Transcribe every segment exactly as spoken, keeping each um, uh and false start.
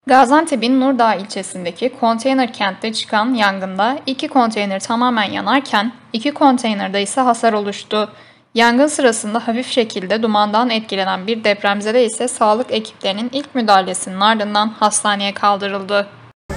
Gaziantep'in Nurdağ ilçesindeki konteyner kentte çıkan yangında iki konteyner tamamen yanarken iki konteynerde ise hasar oluştu. Yangın sırasında hafif şekilde dumandan etkilenen bir depremzede ise sağlık ekiplerinin ilk müdahalesinin ardından hastaneye kaldırıldı.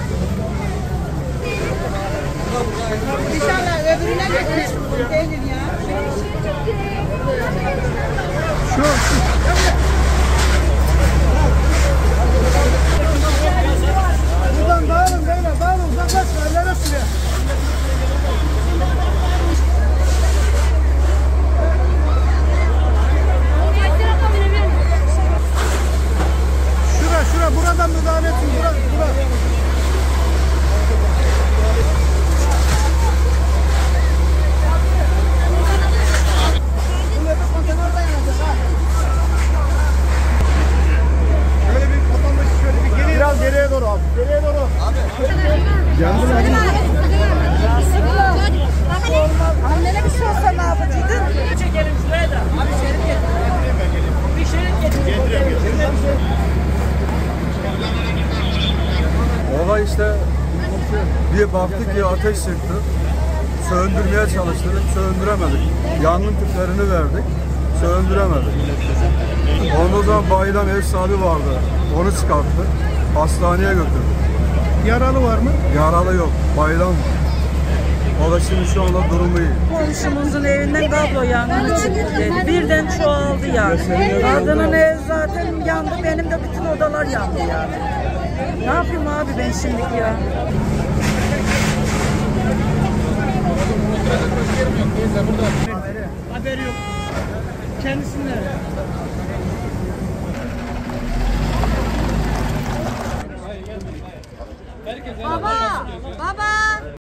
Buradan dağılın beyler, dağılın, uzaklaşma, ellere sürüyor. Şura, şura, buradan müdahale etsin, bura, bura. Biraz geriye doğru abi. Geriye doğru. Abi. Yandı mı? Annene bir şey olsa ne yapacaktın? Çekelim şuraya da. Abi şerit getirin. Bir şerit getirin. Getireyim. Olay işte bir baktık ki ateş çıktı. Söndürmeye çalıştık, söndüremedik. Yangın tüplerini verdik, söndüremedik. Ondan sonra bayılan ev sahibi vardı. Onu çıkarttık. Hastaneye götürdük. Yaralı var mı? Yaralı yok, bayılan var. O da şimdi şu anda durumu iyi. Komşumuzun evinden kablo yangını çıktı dedi. Birden çoğaldı yani. Kadının ev zaten yandı, benim de bütün odalar yandı yani. Ne yapayım abi ben şimdiki ya? Haberi yok. Kendisinde. Baba!